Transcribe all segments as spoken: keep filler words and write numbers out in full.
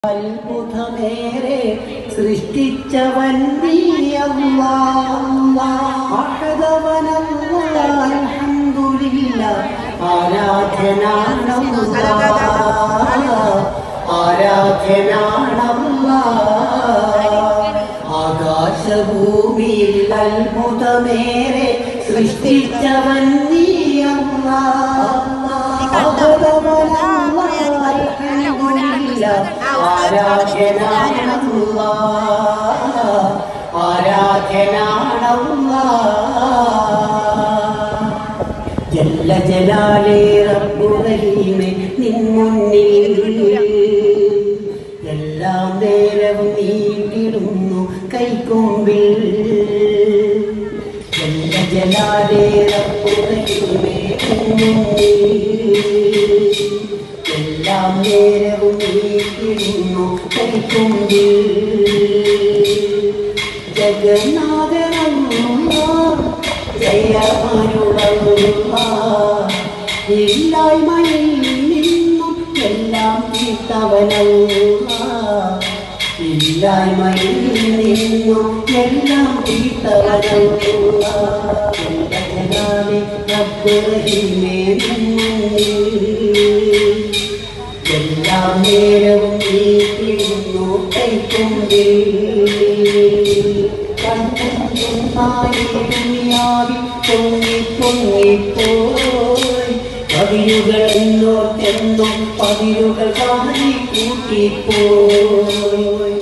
അത്ഭുതമേറെ സൃഷ്ടിച്ചവൻ നീ അല്ലാഹ് അൽഹംദുലില്ലാഹ് ആരാധനാണല്ലാഹ് ആരാധനാണല്ലാഹ് ആകാശഭൂമിയിൽ അത്ഭുതമേറെ സൃഷ്ടിച്ചവൻ നീ അല്ലാഹ് ആരാധനാണല്ലാഹ് ആരാധനാണല്ലാഹ് ജല്ല ജലാലേ റബ്ബുർ റഹീമേ നിൻ മുന്നിൽ എല്ലാം നേരവും നീട്ടിടുന്നു കൈക്കൊമ്പിൽ ജല്ല ജലാലേ റബ്ബുർ റഹീമേ നിൻ മുന്നിൽ എല്ലാം നേരവും നീട്ടിടുന്നു കൈക്കൊമ്പിൽ ജഗന്നാഥനല്ലാഹ് ജയമരുളല്ലാഹ് ഇല്ലായ്മയിൽ നിന്നും എല്ലാം തീർത്തവനല്ലാഹ് ഇല്ലായ്മയിൽ നിന്നും എല്ലാം തീർത്തവനല്ലാഹ് ജലാലേ റബ്ബുർ റഹീമേ എല്ലാം നേരവും നീട്ടിടുന്നു കൈക്കൊമ്പിൽ ദുനിയാവിൽ പൊങ്ങി പൊങ്ങിപ്പോയി പതിരുകൾ എന്നോർത്തെന്നും പതിരുകൾ കാണി കൂട്ടിപ്പോയി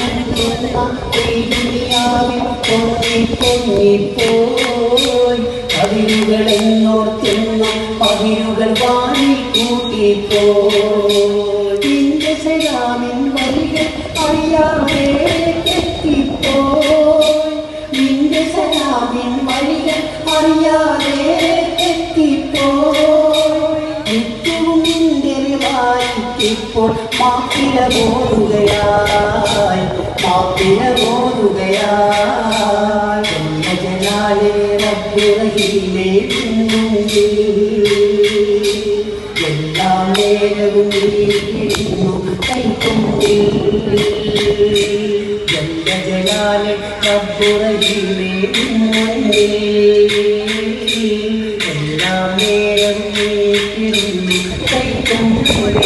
ദുനിയാവിൽ പൊങ്ങി പൊങ്ങിപ്പോയി പതിരുകൾ എന്നോർത്തെന്നും പതിരുകൾ വാണി കൂട്ടിപ്പോയി നിന്റെ സലാമിൻ വരികൾ അറിയാതെ തെറ്റിപ്പോയി നിന്റെ സലാമിൻ വരികൾ അറിയാതെ തെറ്റിപ്പോയി നിത്യവും നിന്റെ റിവായിപ്പോൾ മാപ്പില ബോധുകയായി മാപ്പില ബോധുകയായി ജല്ല ജലാലേ റബ്ബുർ റഹീമേ എല്ലാം നേരവും നീട്ടിടുന്നു കൈക്കൊമ്പിൽ ജല്ല ജലാലേ റബ്ബുർ റഹീമേ എല്ലാം നേരവും നീട്ടിടുന്നു കൈക്കൊമ്പിൽ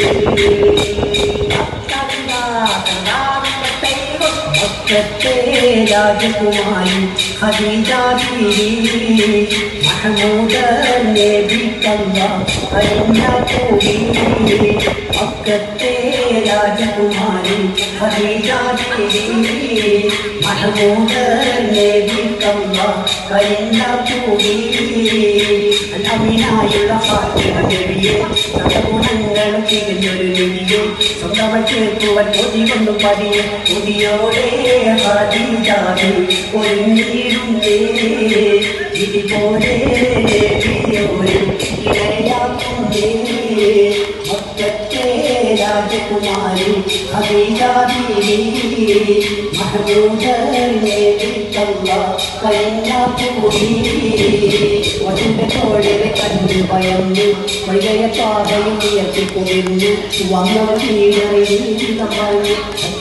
മക്കത്തെ രാജകുമാരി ഖദീജ ബീവി മഹ്മൂദൻ നബി തല്ലാഹ് അരിഞ്ഞ കൂടി മക്കത്തെ രാജകുമാരി ഖദീജ ബീവി മഹ്മൂദൻ നബി തല്ലാഹ് അരിഞ്ഞ കൂടി അമിനായുള്ള ഫാത്തിമ നബിയെ സകലഗുണങ്ങളും തികഞ്ഞൊരു നബിയെ സ്വന്തമായി ചേർക്കുവാൻ കൊതി കൊണ്ടു പതിയെ കൊതിയോടെ ഖദീജാവേ ഒരുങ്ങിയിടുന്നേ ഇതുപോലെ നബിയോരെ ഇണയാക്കുന്നേ മക്കത്തെ രാജകുമാരി ഖദീജ ബീവി മഹ്മൂദൻ നബി തല്ലാഹ് കഴിഞ്ഞ കൂടി വചന്റെ തോഴരെ കണ്ടു ഭയന്നു വൈകയ പാതയിൽ ഉയർത്തിക്കൊണ്ടിരുന്നു വന്നവർ വീണറിയിൽ പറഞ്ഞു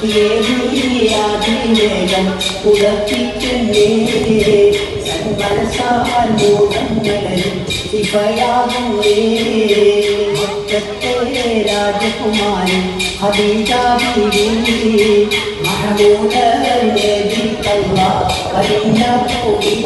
സത്യേകം ഉറപ്പിക്കുന്നേ സന്മനസാൽ മൂടങ്ങളും ശിവയാകുന്നേ മക്കത്തെ രാജകുമാരി ഖദീജ ബീവി മഹ്മൂദൻ നബി തല്ലാഹ് കഴിഞ്ഞ കൂടി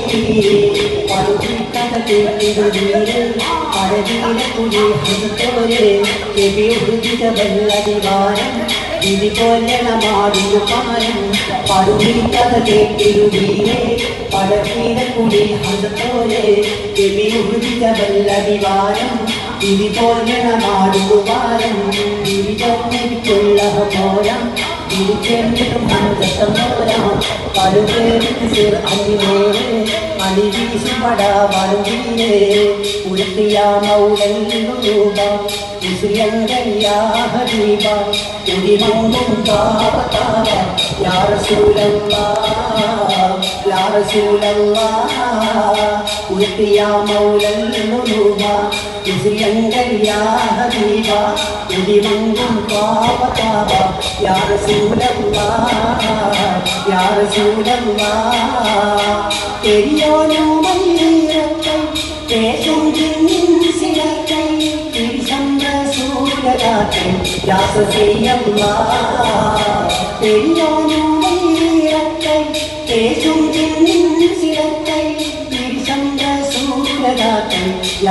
ഇതിപോലമാടുന്നു പാരം പടുവിക്കഥ കേട്ടിരുവീരെ പടവീരക്കുടി ഹസത്തോലെ ബല്ലതിവാരം ഇതിപോലമാടുന്നു പാരം ഇതിപോലുള്ള പോരം ഇതിക്കെങ്കിലും ഹന്തസമോരം പടുപേർക്ക് സിർ അനിമേറെ അണിവീശും പടാവറുവീരേ ഉടുത്തിയ മൗലൂബ മുസ്ലിംകയ്യാ ഹബീബ ഉടിമൗനും താപതാപ യാ റസൂലല്ലാഹ് يا رسول الله قلت يا مولى القلوب يزرينك يا حبيبا يدمنكم طاب طاب يا رسول الله يا رسول الله തെരിയോനും മൈരക്കൈ തേശും ജിന്നിൻ സിലക്കൈ തിരിശംബസൂരകാറ്റൈ യാ സഫിയല്ലാഹ് തെരിയോനും മൈരക്കൈ തേശും ജിന്നിൻ സിലക്കൈ തിരിശംബസൂരകാറ്റൈ യാ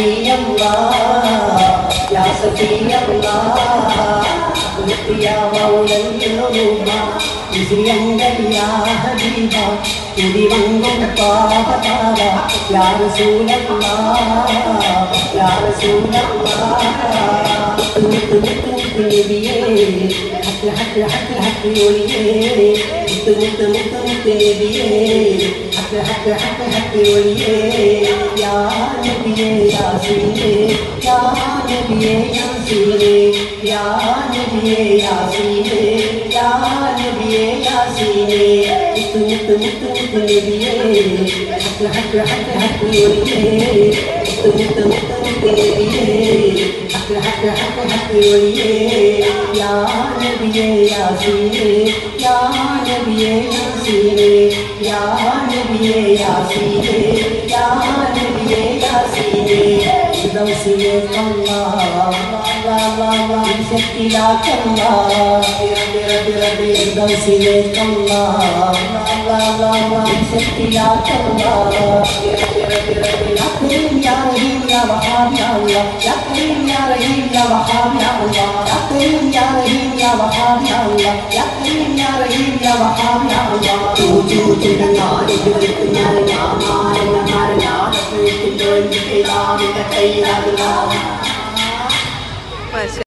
സഫിയല്ലാഹ് യാ സഫിയല്ലാഹ് يا مولى القلوب يزرينك يا حبيبا يدمنكم طاب طاب يا رسول الله يا رسول الله മുത്ത് മുത്ത് മുത്ത് നബിയേ ഹക്ക് ഹക്ക് ഹക്ക് ഹക്ക് ഒളിയേ മുത്ത് മുത്ത് മുത്ത് മുത്ത് നബിയേ ഹക്ക് ഹക്ക് ഹക്ക് ഹക്ക് ഒളിയേ യാ നബിയേ യാസീനേ യാ നബിയേ യാസീനേ യാ നബിയേ യാസീനേ യാ നബിയേ യാസീനേ മുത്ത് മുത്ത് മുത്ത് മുത്ത് നബിയേ ഹക്ക് ഹക്ക് ഹക്ക് ഹക്ക് ഒളിയേ മുത്ത് മുത്ത് മുത്ത് മുത്ത് നബിയേ ഹക്ക് ഹക്ക് ഹക്ക് ഹക്ക് ഒളിയേ യാ നബിയേ യാസീനേ യാ നബിയേ യാസീനേ യാ നബിയേ യാസീനേ യാ നബിയേ യാസീനേ ഫിർദൗസിലേക്ക് അല്ലാഹ് ശക്തിയിലേക്ക് അല്ലാഹ് ഫിർദൗസിലേക്ക് അല്ലാഹ് ശക്തിയിലേക്ക് അല്ലാഹ് യാ കരീം യാ റഹീം യാ വഹാബ് യാ അല്ലാഹ് യാ കരീം യാ റഹീം യാ വഹാബ് യാ അല്ലാഹ് യാ കരീം യാ റഹീം യാ വഹാബ് യാ അല്ലാഹ് യാ കരീം യാ റഹീം യാ വഹാബ് യാ അല്ലാഹ് തൂ തൂ തിരുനാട് തിരുനാട് ഞാനായ ഞാനായ ഞാനോ ഇന്റെ കൈയിലാകുന്ന